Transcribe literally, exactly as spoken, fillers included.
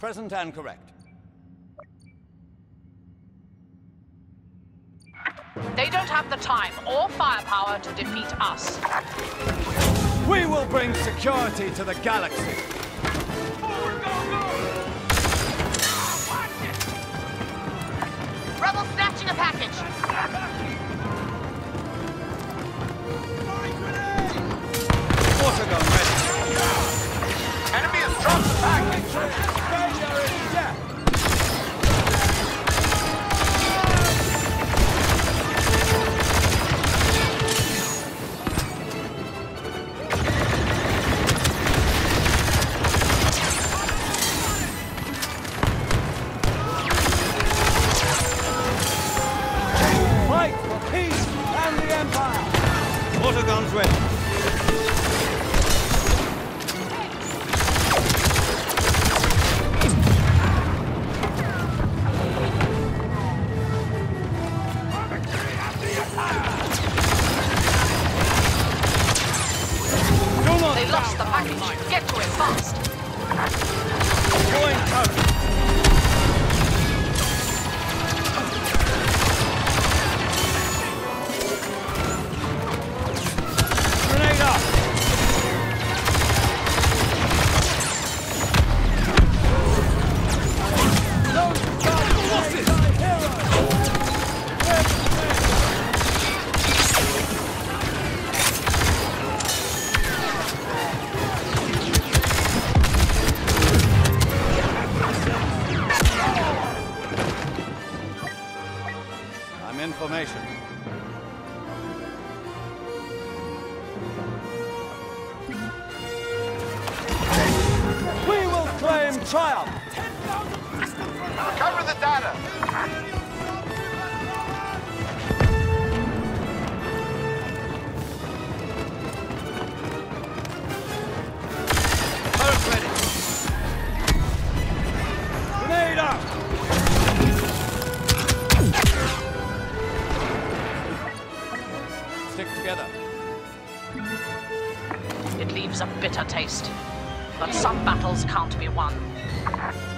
present and correct. They don't have the time or firepower to defeat us. We will bring security to the galaxy. Forward, go, go! Watch it! Rebel snatching a package. Water gun ready. Enemy has dropped the package! Failure is death. Fight for peace and the Empire. Water guns ready. They lost the package. Get to it fast. Going out. Grenade up. Those guys losses. I'm in formation. We will claim triumph! Recover the data! Turret ready! Grenade up! Stick together. It leaves a bitter taste. But some battles can't be won.